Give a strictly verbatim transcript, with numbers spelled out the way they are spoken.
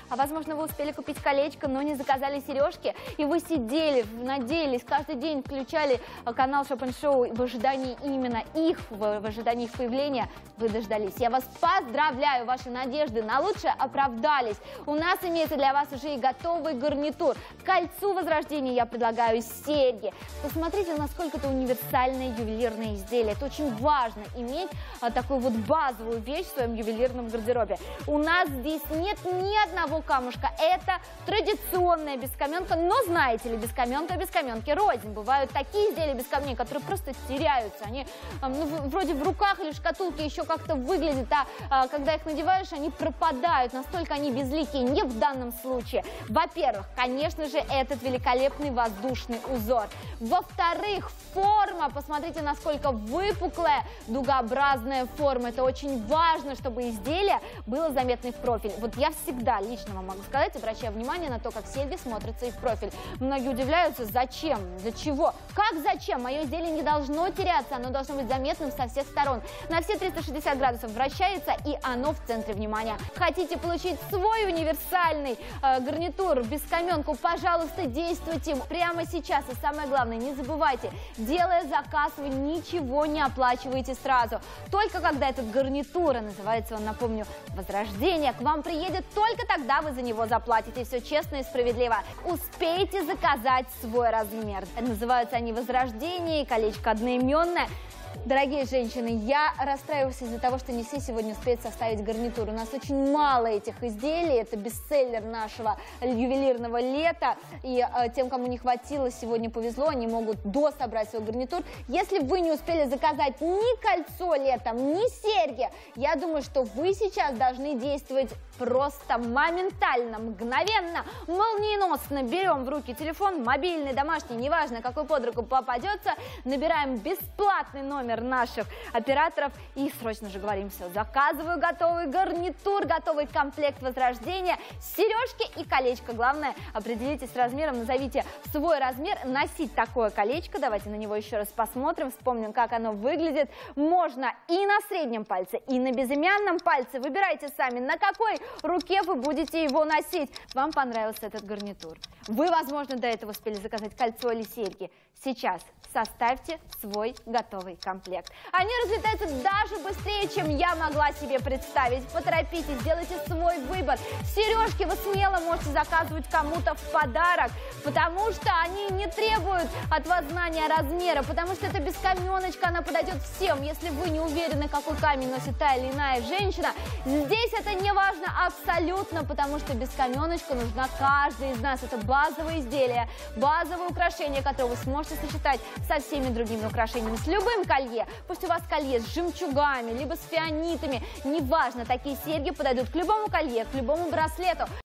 А возможно, вы успели купить колечко, но не заказали сережки, и вы сидели, надеялись, каждый день включали канал Shop and Show в ожидании именно их, в, в ожидании их появления. Вы дождались. Я вас поздравляю, ваши надежды на лучшее оправдались. У нас имеется для вас уже и готовый гарнитур. К кольцу возрождения я предлагаю серьги. Посмотрите, насколько это универсальное ювелирное изделие. Это очень важно иметь а, такую вот базовую вещь в своем ювелирном гардеробе. У нас здесь нет ни одного камушка. Это традиционная бескаменка, но знаете ли, бескаменка бескаменки рознь. Бывают такие изделия без камней, которые просто теряются. Они а, ну, вроде в руках или в шкатулке еще как-то выглядят, а, а когда их надеваешь, они пропадают. Настолько они безликие. Не в данном случае. Во-первых, конечно же, этот великолепный воздушный узор. Во-вторых, форма. Посмотрите, насколько выпуклая, дугообразная форма. Это очень важно, чтобы изделие было заметно в профиль. Вот я всегда лично вам могу сказать, обращая внимание на то, как серьги смотрятся и в профиль. Многие удивляются, зачем, для чего, как зачем. Мое изделие не должно теряться, оно должно быть заметным со всех сторон. На все триста шестьдесят градусов вращается, и оно в центре внимания. Хотите получить свой универсальный э, гарнитур, бескаменку, пожалуйста, действуйте прямо сейчас. И самое главное, не забывайте, делая заказ, вы ничего не оплачиваете сразу. Только когда этот гарнитур, называется он, напомню, «Возрождение», к вам приедет, только тогда вы за него заплатите. Все честно и справедливо. Успейте заказать свой размер. Называются они «Возрождение», колечко одноименное. Дорогие женщины, я расстраиваюсь из-за того, что не все сегодня успеют составить гарнитур. У нас очень мало этих изделий, это бестселлер нашего ювелирного лета. И э, тем, кому не хватило, сегодня повезло, они могут дособрать свой гарнитур. Если вы не успели заказать ни кольцо летом, ни серьги, я думаю, что вы сейчас должны действовать просто моментально, мгновенно, молниеносно. Берем в руки телефон, мобильный, домашний, неважно, какой под руку попадется, набираем бесплатный номер наших операторов и срочно же говорим: все, заказываю готовый гарнитур, готовый комплект возрождения, сережки и колечко. Главное, определитесь с размером, назовите свой размер. Носить такое колечко, давайте на него еще раз посмотрим, вспомним, как оно выглядит. Можно и на среднем пальце, и на безымянном пальце. Выбирайте сами, на какой руке вы будете его носить. Вам понравился этот гарнитур? Вы, возможно, до этого успели заказать кольцо или серьги. Сейчас составьте свой готовый комплект. Они разлетаются даже быстрее, чем я могла себе представить. Поторопитесь, сделайте свой выбор. Сережки вы смело можете заказывать кому-то в подарок, потому что они не требуют от вас знания размера, потому что это бескаменочка, она подойдет всем. Если вы не уверены, какой камень носит та или иная женщина, здесь это не важно абсолютно, потому что бескаменочка нужна каждой из нас. Это базовое изделие, базовое украшение, которое вы сможете сочетать со всеми другими украшениями, с любым колье. Пусть у вас колье с жемчугами, либо с фианитами, неважно, такие серьги подойдут к любому колье, к любому браслету.